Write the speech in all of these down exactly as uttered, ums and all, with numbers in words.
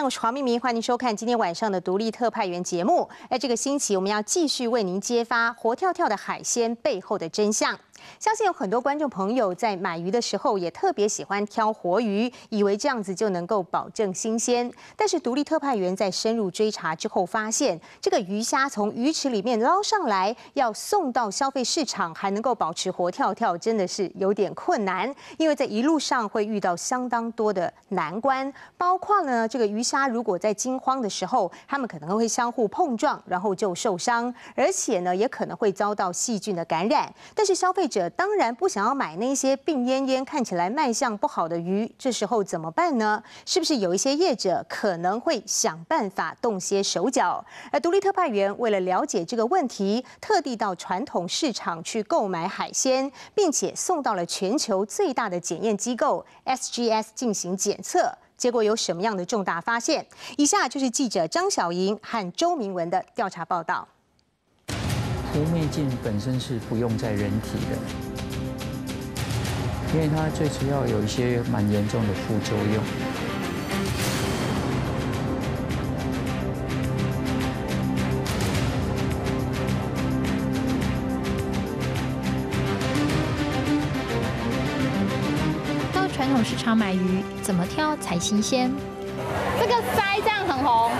我是黄明明，欢迎收看今天晚上的独立特派员节目。哎，这个星期我们要继续为您揭发活跳跳的海鲜背后的真相。相信有很多观众朋友在买鱼的时候也特别喜欢挑活鱼，以为这样子就能够保证新鲜。但是独立特派员在深入追查之后发现，这个鱼虾从鱼池里面捞上来，要送到消费市场还能够保持活跳跳，真的是有点困难。因为在一路上会遇到相当多的难关，包括呢这个鱼虾如果在惊慌的时候，它们可能会相互碰撞，然后就受伤，而且呢也可能会遭到细菌的感染。但是消费者当然不想要买那些病恹恹、看起来卖相不好的鱼，这时候怎么办呢？是不是有一些业者可能会想办法动些手脚？而独立特派员为了了解这个问题，特地到传统市场去购买海鲜，并且送到了全球最大的检验机构 S G S 进行检测。结果有什么样的重大发现？以下就是记者张小莹和周明文的调查报道。 福灭镜本身是不用在人体的，因为它最主要有一些蛮严重的副作用。 到传统市场买鱼，怎么挑才新鲜？这个鳃这样很红。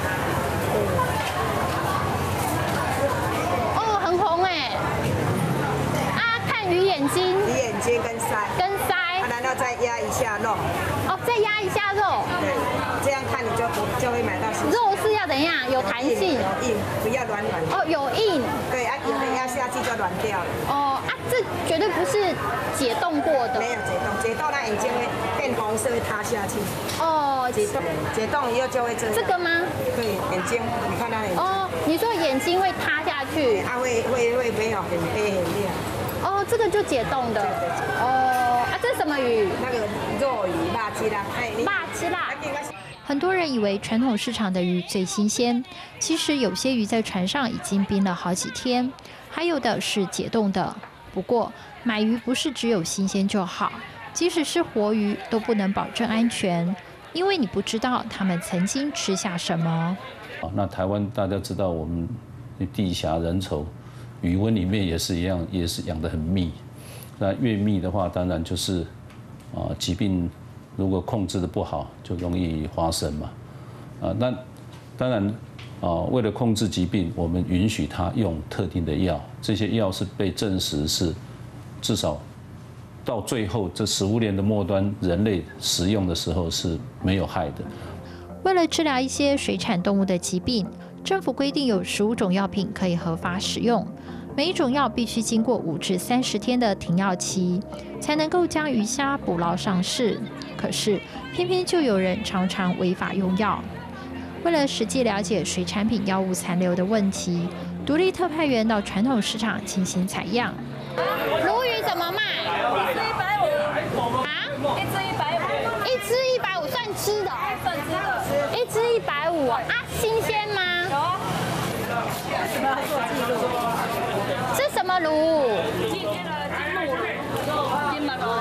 眼睛、鱼眼睛跟鳃， 跟鳃， 啊，然后再压一下肉。 哦，再压一下肉。 对，这样看你就就会买到新鲜。 肉是要怎样？有弹性， 有硬，不要软软。 哦，有硬。 对啊，有的压下去就软掉了。 哦啊，这绝对不是解冻过的。 没有解冻，解冻它眼睛会变红色，会塌下去。 哦， 解冻，解冻以后就会这样。 这个吗？对， 眼睛，你看它眼睛。 哦，你说眼睛会塌下去？ 它会会会没有很黑很亮。 哦，这个就解冻的。哦，啊，这是什么鱼？ 那个肉鱼，辣鸡啦，哎， 辣鸡啦。很多人以为传统市场的鱼最新鲜，其实有些鱼在船上已经冰了好几天，还有的是解冻的。不过买鱼不是只有新鲜就好，即使是活鱼都不能保证安全，因为你不知道它们曾经吃下什么。 那台湾大家知道，我们地狭人稠。鱼温里面也是一样，也是养得很密。那越密的话，当然就是啊，疾病如果控制的不好，就容易发生嘛。啊，那当然啊，为了控制疾病，我们允许它用特定的药，这些药是被证实是至少到最后这食物链的末端，人类食用的时候是没有害的。 为了治疗一些水产动物的疾病，政府规定有十五种药品可以合法使用。每一种药必须经过五至三十天的停药期，才能够将鱼虾捕捞上市。可是，偏偏就有人常常违法用药。为了实际了解水产品药物残留的问题，独立特派员到传统市场进行采样。鲈鱼怎么卖？一只一百五。啊？一只一百五。一只一百五算吃的？算吃的。一只一百五啊？新鲜吗？有啊。什么要做记录？是什么鲈？今天的金目鲈，金门鲈。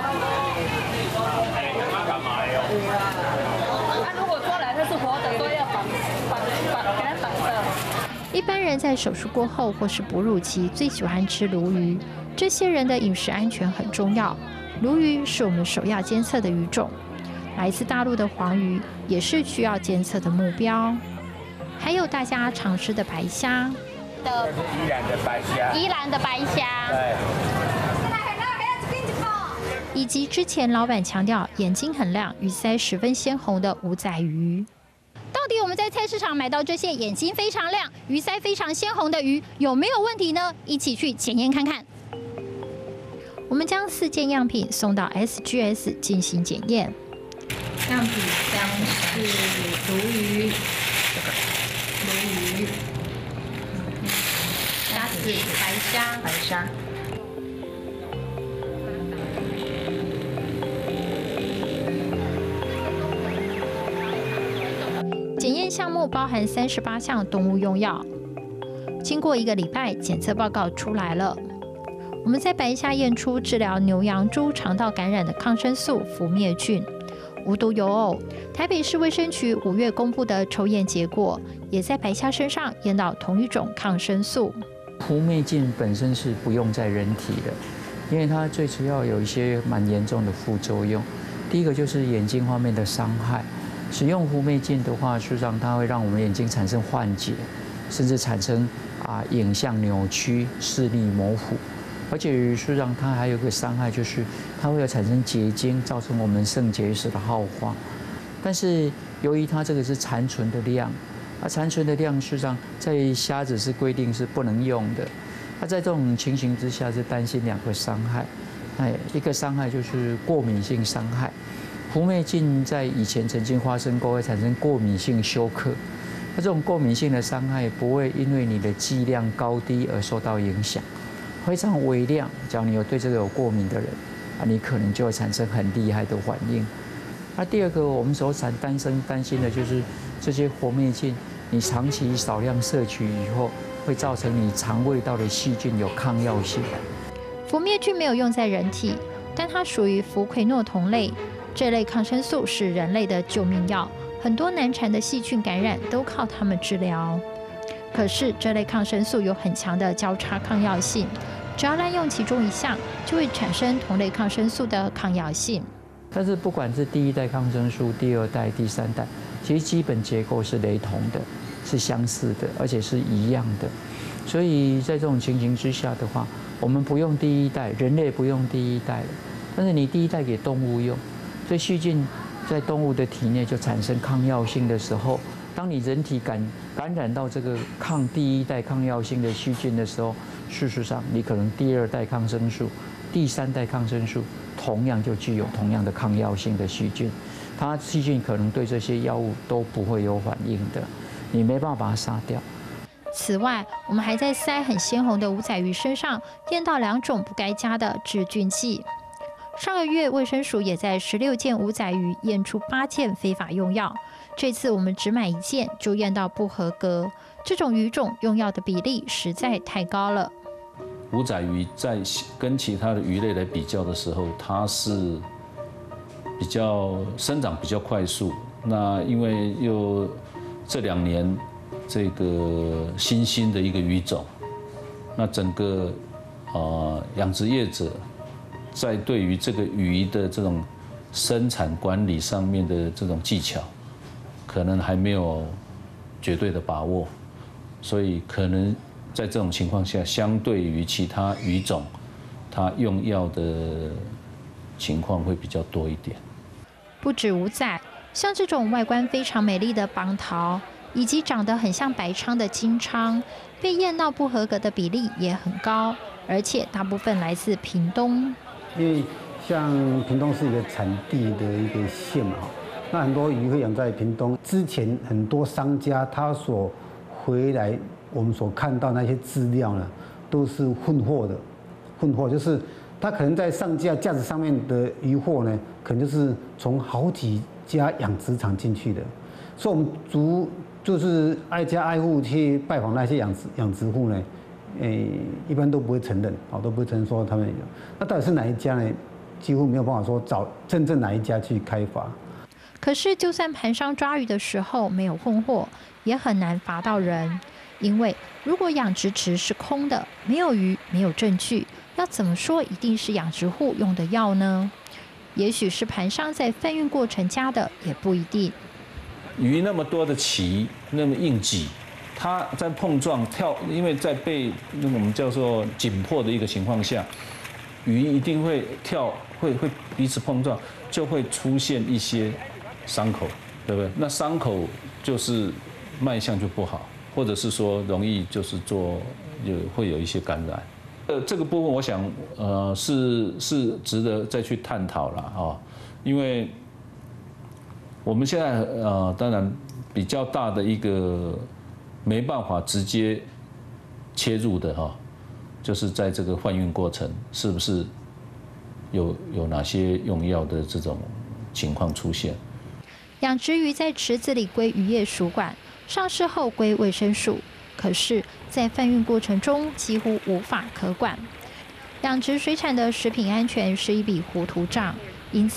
啊，如果抓来它是活的，都要绑绑绑给它绑上。一般人在手术过后或是哺乳期最喜欢吃鲈鱼，这些人的饮食安全很重要。鲈鱼是我们首要监测的鱼种，来自大陆的黄鱼也是需要监测的目标。还有大家常吃的白虾。的宜兰的白虾， 宜兰的白虾， 对， 以及之前老板强调眼睛很亮、鱼鳃十分鲜红的五仔鱼。到底我们在菜市场买到这些眼睛非常亮、鱼鳃非常鲜红的鱼有没有问题呢？一起去检验看看。我们将四件样品送到 S G S 进行检验。样品将是鲈鱼，鲈鱼。虾是白虾，白虾。检验项目包含三十八项动物用药。经过一个礼拜，检测报告出来了。我们在白虾验出治疗牛羊猪肠道感染的抗生素福灭菌。 无独有偶，台北市卫生局五月公布的抽验结果，也在白虾身上验到同一种抗生素。 福美净本身是不用在人体的，因为它最主要有一些蛮严重的副作用。第一个就是眼睛方面的伤害，使用福美净的话，事实上它会让我们眼睛产生幻觉，甚至产生啊影像扭曲、视力模糊。而且事实上它还有一个伤害，就是它会有产生结晶，造成我们肾结石的好发。但是由于它这个是残存的量。啊，残存的量事实上在虾子是规定是不能用的。那在这种情形之下，是担心两个伤害。哎，一个伤害就是过敏性伤害。福美净在以前曾经发生过会产生过敏性休克。那这种过敏性的伤害不会因为你的剂量高低而受到影响，非常微量。只要你有对这个有过敏的人，啊，你可能就会产生很厉害的反应。那第二个我们所产担心担心的就是这些福美净。你长期少量摄取以后，会造成你肠胃道的细菌有抗药性。 福美净没有用在人体，但它属于福奎诺酮类，这类抗生素是人类的救命药，很多难缠的细菌感染都靠它们治疗。可是这类抗生素有很强的交叉抗药性，只要滥用其中一项，就会产生同类抗生素的抗药性。 但是不管是第一代抗生素、第二代、第三代，其实基本结构是雷同的，是相似的，而且是一样的。所以在这种情形之下的话，我们不用第一代，人类不用第一代了。但是你第一代给动物用，所以细菌在动物的体内就产生抗药性的时候，当你人体感感染到这个抗第一代抗药性的细菌的时候，事实上你可能第二代抗生素、第三代抗生素同样就具有同样的抗药性的细菌。它细菌可能对这些药物都不会有反应的，你没办法把它杀掉。 此外，我们还在鳃很鲜红的五仔鱼身上验到两种不该加的致菌剂。上个月，卫生署也在十六件五仔鱼验出八件非法用药。这次我们只买一件就验到不合格，这种鱼种用药的比例实在太高了。 五仔鱼在跟其他的鱼类来比较的时候，它是比较生长比较快速，那因为又这两年这个新兴的一个鱼种，那整个呃养殖业者在对于这个鱼的这种生产管理上面的这种技巧，可能还没有绝对的把握，所以可能在这种情况下，相对于其他鱼种，它用药的情况会比较多一点。 不止五仔，像这种外观非常美丽的绑桃，以及长得很像白鲳的金鲳，被验到不合格的比例也很高，而且大部分来自屏东。 因为像屏东是一个产地的一个县嘛，那很多鱼会养在屏东。之前很多商家他所回来，我们所看到那些资料呢，都是混货的。混货就是他可能在上架架子上面的鱼货呢，可能就是从好几家养殖场进去的。所以我们逐就是挨家挨户去拜访那些养殖养殖户呢，诶，一般都不会承认，哦，都不会承认说他们有。那到底是哪一家呢？几乎没有办法说找真正哪一家去开罚。 可是，就算盘商抓鱼的时候没有混货，也很难罚到人，因为如果养殖池是空的，没有鱼，没有证据，要怎么说一定是养殖户用的药呢？也许是盘商在贩运过程加的，也不一定。 鱼那么多的鳍，那么硬挤，它在碰撞跳，因为在被那我们叫做紧迫的一个情况下，鱼一定会跳，会会彼此碰撞，就会出现一些伤口，对不对？那伤口就是卖相就不好，或者是说容易就是做有会有一些感染。呃，这个部分我想呃是是值得再去探讨了啊，因为我们现在呃当然比较大的一个没办法直接切入的哈，就是在这个贩运过程是不是有有哪些用药的这种情况出现？ 养殖鱼在池子里归渔业署管，上市后归卫生署。可是，在贩运过程中几乎无法可管。养殖水产的食品安全是一笔糊涂账，因此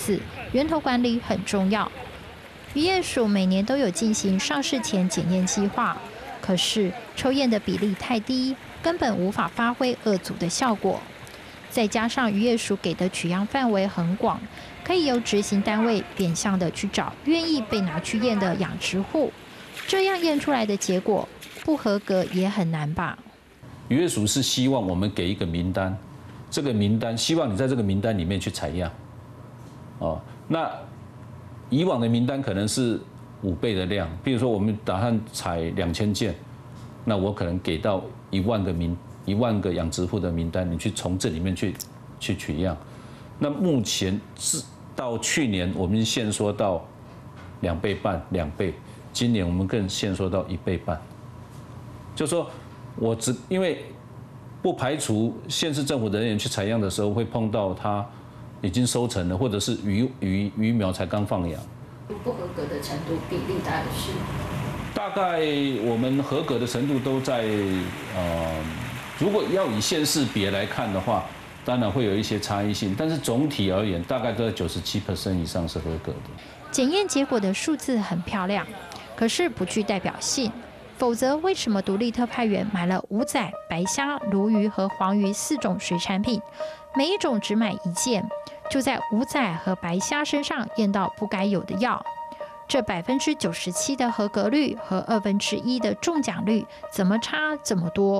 源头管理很重要。渔业署每年都有进行上市前检验计划，可是抽验的比例太低，根本无法发挥二组的效果。再加上渔业署给的取样范围很广，可以由执行单位变相的去找愿意被拿去验的养殖户，这样验出来的结果不合格也很难吧？ 渔业署是希望我们给一个名单，这个名单希望你在这个名单里面去采样，哦，那以往的名单可能是五倍的量，比如说我们打算采两千件，那我可能给到一万个名。一万个养殖户的名单，你去从这里面去去取样。那目前至到去年，我们限缩到两倍半，两倍。今年我们更限缩到一倍半。就说我只因为不排除县市政府的人员去采样的时候会碰到它已经收成了，或者是鱼鱼鱼苗才刚放养。 不合格的程度比例大概是？ 大概我们合格的程度都在呃。如果要以县市别来看的话，当然会有一些差异性，但是总体而言，大概都在九十七 percent 以上是合格的。 检验结果的数字很漂亮，可是不具代表性。否则，为什么独立特派员买了五仔、白虾、鲈鱼和黄鱼四种水产品，每一种只买一件，就在五仔和白虾身上验到不该有的药？这百分之九十七的合格率和二分之一的中奖率，怎么差这么多？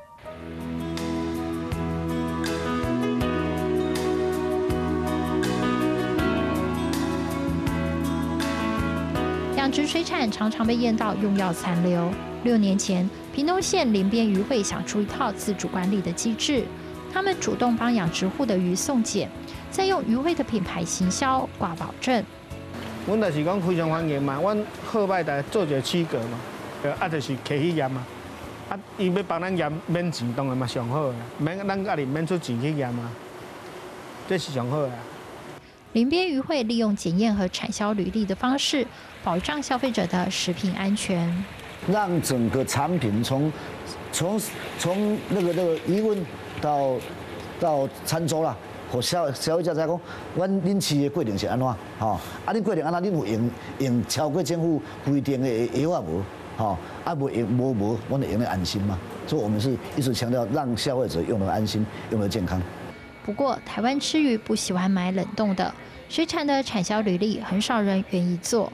养殖水产常常被验到用药残留。六年前，屏东县林边渔会想出一套自主管理的机制，他们主动帮养殖户的鱼送检，再用渔会的品牌行销挂保证。 阮就是讲非常欢迎嘛，阮好歹来做一个区隔嘛，啊就是客去验嘛，啊伊要帮咱验免钱，当然嘛上好啦，免咱家己免出钱去验嘛，这是上好啦。 林边渔会利用检验和产销履历的方式，保障消费者的食品安全， 让整个产品从从从那个那个疑问到到餐桌啦，和消消费者在讲，阮恁饲的过程是安怎？吼，啊恁过程安怎？恁有用用超过政府规定的药啊无？吼，啊无用无无，阮就用得安心嘛。所以我们是一直强调让消费者用得安心，用得健康。 不过，台湾吃鱼不喜欢买冷冻的，水产的产销履历很少人愿意做。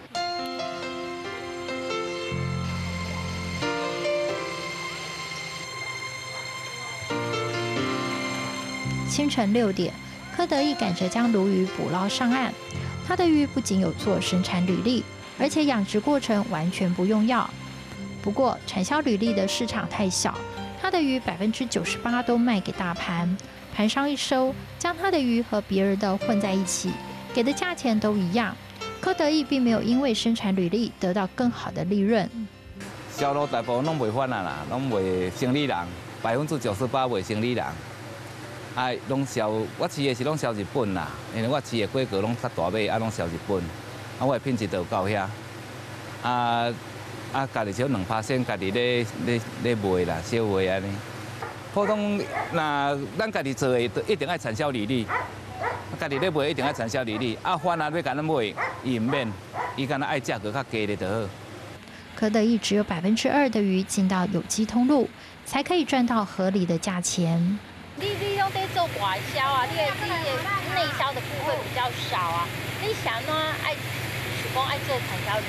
清晨六点，柯德义赶着将鲈鱼捕捞上岸。他的鱼不仅有做生产履历，而且养殖过程完全不用药。不过，产销履历的市场太小，他的鱼百分之九十八都卖给大盘。盘商一收，将他的鱼和别人的混在一起，给的价钱都一样。柯德义并没有因为生产履历得到更好的利润。 销路大部分拢袂反啊啦，拢袂生理人，百分之九十八袂生理人。啊，拢销我饲的是拢销日本啦，因为我饲的规格拢较大尾，啊拢销日本，啊我的品质就有够遐。啊啊，家己少两趴先，家己咧咧咧卖啦，小卖安尼。普通那咱家己做的，一定爱产销履历。家己咧卖一定爱产销履历。啊，反啊要甲咱卖，伊唔免，伊敢若爱价格较低的就好。 柯德义只有百分之二的鱼进到有机通路，才可以赚到合理的价钱。 你你拢在做外销啊，你的你的内销的部分比较少啊。你想怎爱想讲爱做产销履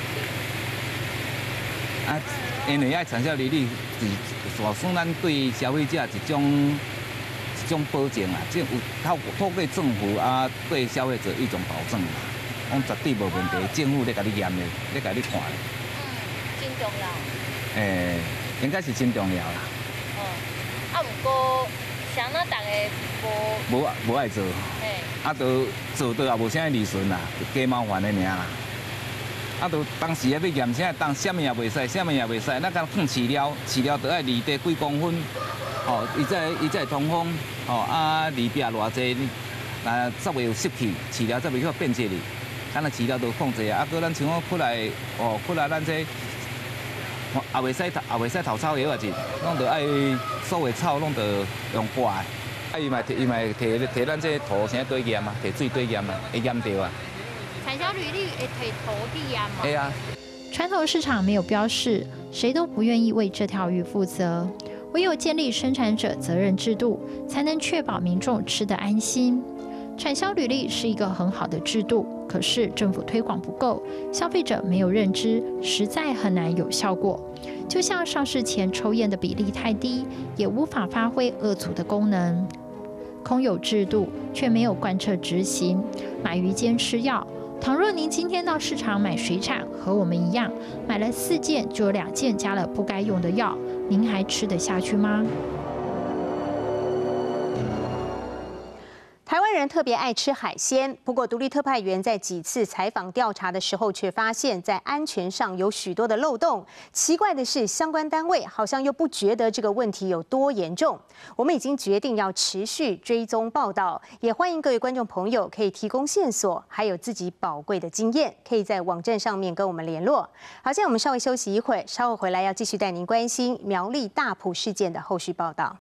历？ 啊，因为爱产销履历是算算咱对消费者一种一种保证啊，即有透透过政府啊对消费者一种保证嘛，讲绝对无问题，政府咧甲你验咧，咧甲你看咧。 嗯，真重要。 诶，应该是真重要啦。 嗯，啊，不过像咱大家无无无爱做，啊，都做到也无啥利润啦，加麻烦的尔啦。啊，都当时啊要验啥，当什么也袂使，什么也袂使，咱讲放饲料，饲料都要离地几公分，哦，伊才伊才会通风，哦，啊离壁偌济，那才袂有湿气，饲料才袂去变质哩。咱啊饲料都放济啊，啊，搁咱像我出来，哦，出来咱这也袂使也袂使头草药啊，是，拢得爱所有草拢得用刮的，啊伊嘛伊嘛摕摕咱这土啥堆验啊，摕水堆验啊，会验着啊。 产销履历会推土地啊嘛？ 哎呀， 传统市场没有标示，谁都不愿意为这条鱼负责，唯有建立生产者责任制度，才能确保民众吃得安心。产销履历是一个很好的制度，可是政府推广不够，消费者没有认知，实在很难有效果。就像上市前抽验的比例太低，也无法发挥遏阻的功能。空有制度，却没有贯彻执行，买鱼兼吃药。倘若您今天到市场买水产，和我们一样，买了四件就有两件加了不该用的药，您还吃得下去吗？ 台湾人特别爱吃海鲜，不过独立特派员在几次采访调查的时候，却发现，在安全上有许多的漏洞。奇怪的是，相关单位好像又不觉得这个问题有多严重。我们已经决定要持续追踪报道，也欢迎各位观众朋友可以提供线索，还有自己宝贵的经验，可以在网站上面跟我们联络。好，现在我们稍微休息一会，稍后回来要继续带您关心苗栗大埔事件的后续报道。